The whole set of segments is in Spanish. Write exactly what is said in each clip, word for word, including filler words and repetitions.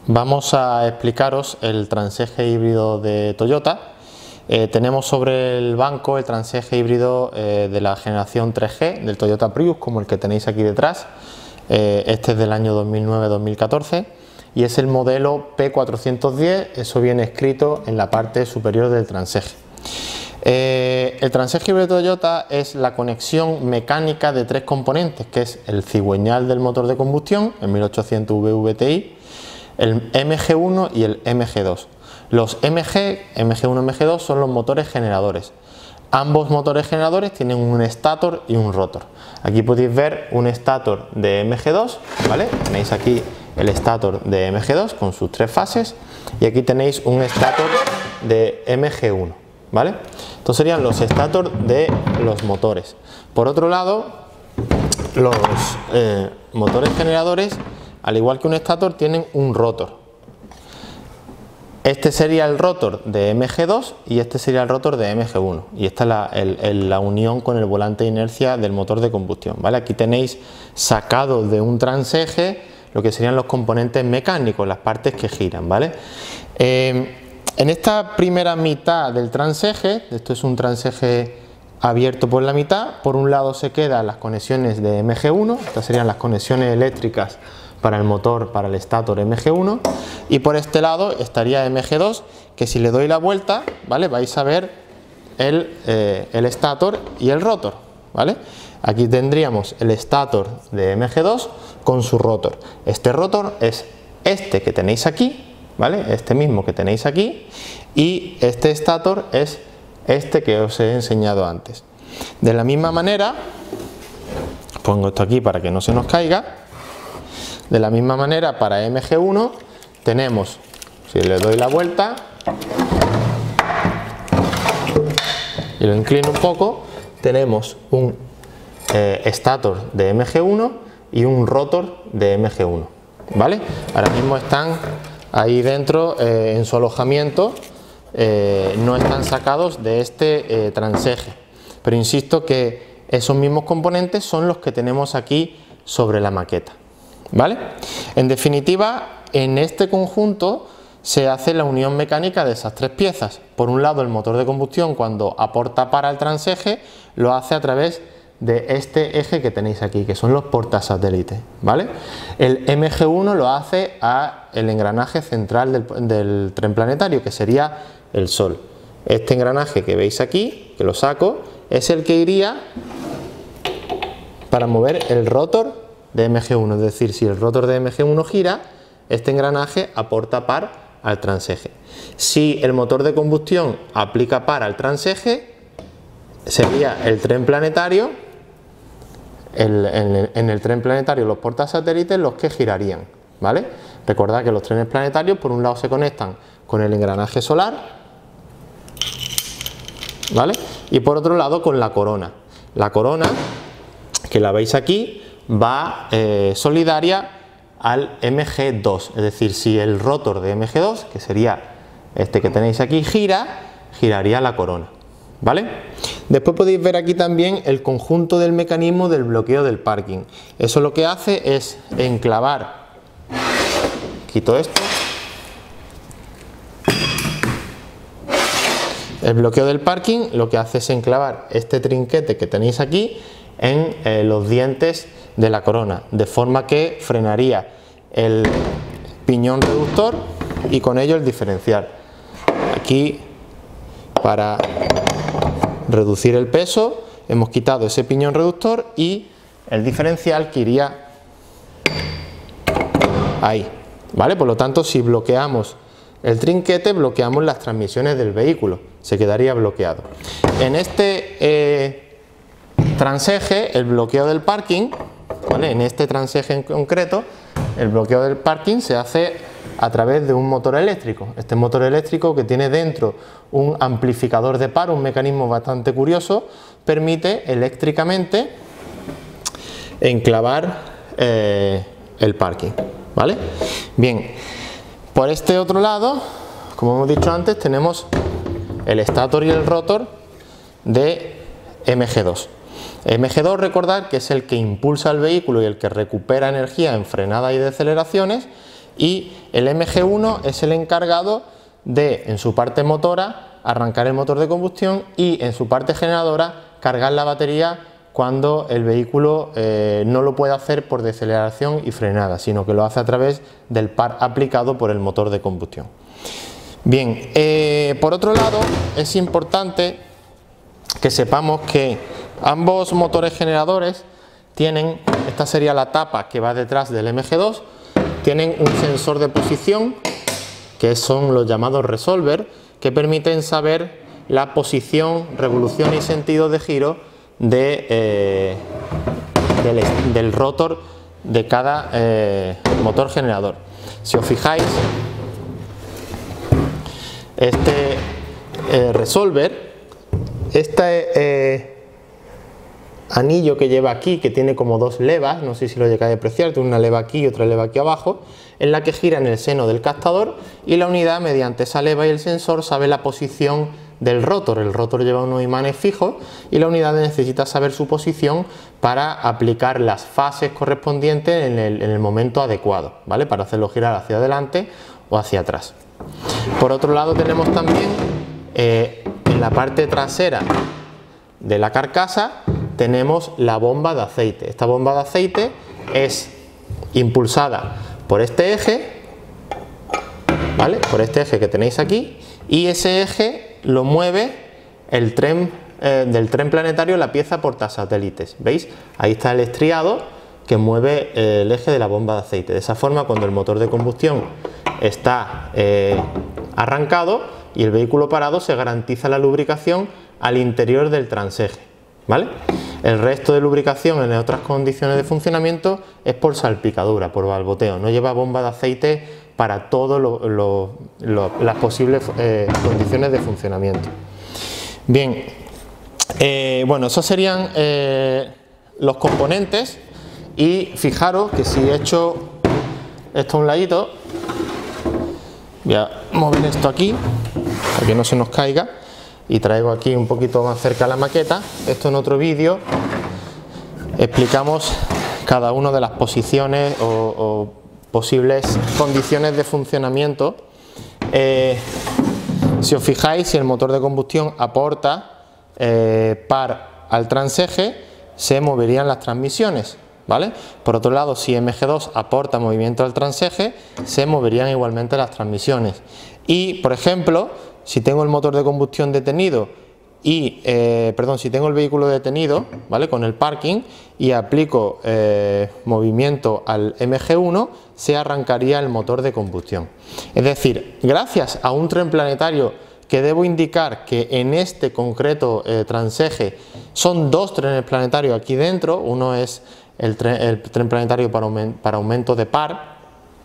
Vamos a explicaros el transeje híbrido de Toyota. Eh, tenemos sobre el banco el transeje híbrido eh, de la generación tres G del Toyota Prius, como el que tenéis aquí detrás. Eh, este es del año dos mil nueve dos mil catorce y es el modelo P cuatrocientos diez, eso viene escrito en la parte superior del transeje. Eh, el transeje híbrido de Toyota es la conexión mecánica de tres componentes, que es el cigüeñal del motor de combustión, el mil ochocientos V V T I, el M G uno y el M G dos. Los M G, M G uno y M G dos son los motores generadores. Ambos motores generadores tienen un estator y un rotor. Aquí podéis ver un estator de M G dos, ¿vale? Tenéis aquí el estator de M G dos con sus tres fases y aquí tenéis un estator de M G uno, ¿vale? Estos serían los estator de los motores. Por otro lado, los eh, motores generadores, al igual que un estator, tienen un rotor. Este sería el rotor de M G dos y este sería el rotor de M G uno. Y esta es la, el, el, la unión con el volante de inercia del motor de combustión, ¿vale? Aquí tenéis sacado de un transeje lo que serían los componentes mecánicos, las partes que giran, ¿vale? Eh, en esta primera mitad del transeje, esto es un transeje abierto por la mitad, por un lado se quedan las conexiones de M G uno, estas serían las conexiones eléctricas para el motor, para el estator M G uno, y por este lado estaría M G dos, que si le doy la vuelta, ¿vale?, vais a ver el, eh, el estator y el rotor, ¿vale? Aquí tendríamos el estator de M G dos con su rotor. Este rotor es este que tenéis aquí, ¿vale?, este mismo que tenéis aquí, y este estator es este que os he enseñado antes. De la misma manera, pongo esto aquí para que no se nos caiga. De la misma manera, para M G uno tenemos, si le doy la vuelta y lo inclino un poco, tenemos un eh, estator de M G uno y un rotor de M G uno, ¿vale? Ahora mismo están ahí dentro eh, en su alojamiento, eh, no están sacados de este eh, transeje, pero insisto que esos mismos componentes son los que tenemos aquí sobre la maqueta, ¿vale? En definitiva, en este conjunto se hace la unión mecánica de esas tres piezas. Por un lado, el motor de combustión, cuando aporta para el transeje, lo hace a través de este eje que tenéis aquí, que son los portasatélites, ¿vale? El M G uno lo hace a el engranaje central del, del tren planetario, que sería el Sol. Este engranaje que veis aquí, que lo saco, es el que iría para mover el rotor de M G uno, es decir, si el rotor de M G uno gira, este engranaje aporta par al transeje. Si el motor de combustión aplica par al transeje, sería el tren planetario, el, en, el, en el tren planetario los portasatélites los que girarían, ¿vale? Recordad que los trenes planetarios por un lado se conectan con el engranaje solar, ¿vale?, y por otro lado con la corona. La corona, que la veis aquí, va eh, solidaria al M G dos, es decir, si el rotor de M G dos, que sería este que tenéis aquí, gira, giraría la corona, ¿vale? Después podéis ver aquí también el conjunto del mecanismo del bloqueo del parking. Eso lo que hace es enclavar, quito esto, el bloqueo del parking lo que hace es enclavar este trinquete que tenéis aquí en eh, los dientes de la corona, de forma que frenaría el piñón reductor y con ello el diferencial. Aquí, para reducir el peso, hemos quitado ese piñón reductor y el diferencial que iría ahí, ¿vale? Por lo tanto, si bloqueamos el trinquete, bloqueamos las transmisiones del vehículo, se quedaría bloqueado. En este eh, transeje, el bloqueo del parking, ¿vale?, en este transeje en concreto, el bloqueo del parking se hace a través de un motor eléctrico. Este motor eléctrico, que tiene dentro un amplificador de par, un mecanismo bastante curioso, permite eléctricamente enclavar eh, el parking, ¿vale? Bien, por este otro lado, como hemos dicho antes, tenemos el estator y el rotor de M G dos. M G dos, recordad que es el que impulsa el vehículo y el que recupera energía en frenada y deceleraciones, y el M G uno es el encargado de, en su parte motora, arrancar el motor de combustión y en su parte generadora cargar la batería cuando el vehículo eh, no lo puede hacer por deceleración y frenada, sino que lo hace a través del par aplicado por el motor de combustión. Bien, eh, por otro lado es importante que sepamos que ambos motores generadores tienen, esta sería la tapa que va detrás del M G dos, tienen un sensor de posición que son los llamados resolver, que permiten saber la posición, revolución y sentido de giro de, eh, del, del rotor de cada eh, motor generador. Si os fijáis, este eh, resolver, este eh, anillo que lleva aquí, que tiene como dos levas, no sé si lo llegáis a apreciar, tiene una leva aquí y otra leva aquí abajo, es la que gira en el seno del captador, y la unidad, mediante esa leva y el sensor, sabe la posición del rotor. El rotor lleva unos imanes fijos y la unidad necesita saber su posición para aplicar las fases correspondientes en el, en el momento adecuado, ¿vale? Para hacerlo girar hacia adelante o hacia atrás. Por otro lado tenemos también eh, en la parte trasera de la carcasa tenemos la bomba de aceite. Esta bomba de aceite es impulsada por este eje, ¿vale? Por este eje que tenéis aquí, y ese eje lo mueve el tren eh, del tren planetario, la pieza portasatélites. ¿Veis? Ahí está el estriado que mueve eh, el eje de la bomba de aceite. De esa forma, cuando el motor de combustión está eh, arrancado y el vehículo parado, se garantiza la lubricación al interior del transeje, ¿vale? El resto de lubricación en otras condiciones de funcionamiento es por salpicadura, por balboteo. No lleva bomba de aceite para todas lo, lo, las posibles eh, condiciones de funcionamiento. Bien, eh, bueno, esos serían eh, los componentes, y fijaros que si he hecho esto a un ladito, voy a mover esto aquí para que no se nos caiga, y traigo aquí un poquito más cerca la maqueta. Esto en otro vídeo explicamos cada una de las posiciones o, o posibles condiciones de funcionamiento. Eh, si os fijáis, si el motor de combustión aporta eh, par al transeje, se moverían las transmisiones, ¿vale? Por otro lado, si M G dos aporta movimiento al transeje, se moverían igualmente las transmisiones. Y, por ejemplo, si tengo el motor de combustión detenido y, eh, perdón, si tengo el vehículo detenido, ¿vale?, con el parking, y aplico eh, movimiento al M G uno, se arrancaría el motor de combustión. Es decir, gracias a un tren planetario que debo indicar que en este concreto eh, transeje son dos trenes planetarios aquí dentro, uno es el tren, el tren planetario para, aument, para aumento de par.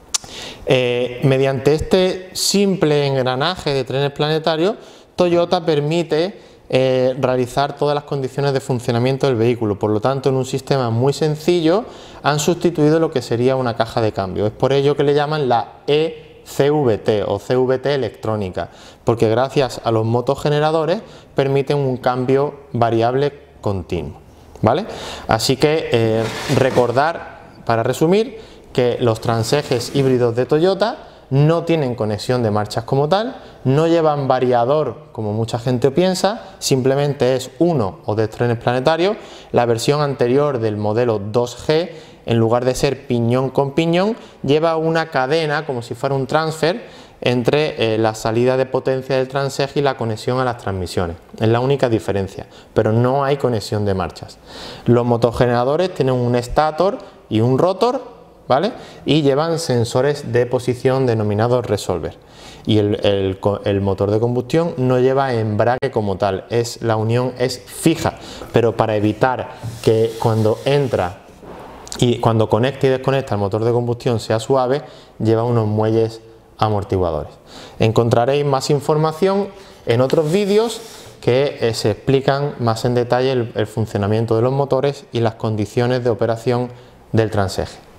Eh, mediante este simple engranaje de trenes planetarios, Toyota permite eh, realizar todas las condiciones de funcionamiento del vehículo. Por lo tanto, en un sistema muy sencillo han sustituido lo que sería una caja de cambio. Es por ello que le llaman la E C V T o C V T electrónica, porque gracias a los motogeneradores permiten un cambio variable continuo, ¿vale? Así que eh, recordar, para resumir, que los transejes híbridos de Toyota no tienen conexión de marchas como tal, no llevan variador como mucha gente piensa, simplemente es uno o de trenes planetarios. La versión anterior del modelo dos G, en lugar de ser piñón con piñón, lleva una cadena como si fuera un transfer entre eh, la salida de potencia del transeje y la conexión a las transmisiones. Es la única diferencia, pero no hay conexión de marchas. Los motogeneradores tienen un estator y un rotor, ¿vale?, y llevan sensores de posición denominados resolver. Y el, el, el motor de combustión no lleva embrague como tal, es, la unión es fija, pero para evitar que cuando entra y cuando conecta y desconecta el motor de combustión sea suave, lleva unos muelles amortiguadores. Encontraréis más información en otros vídeos que eh, se explican más en detalle el, el funcionamiento de los motores y las condiciones de operación del transeje.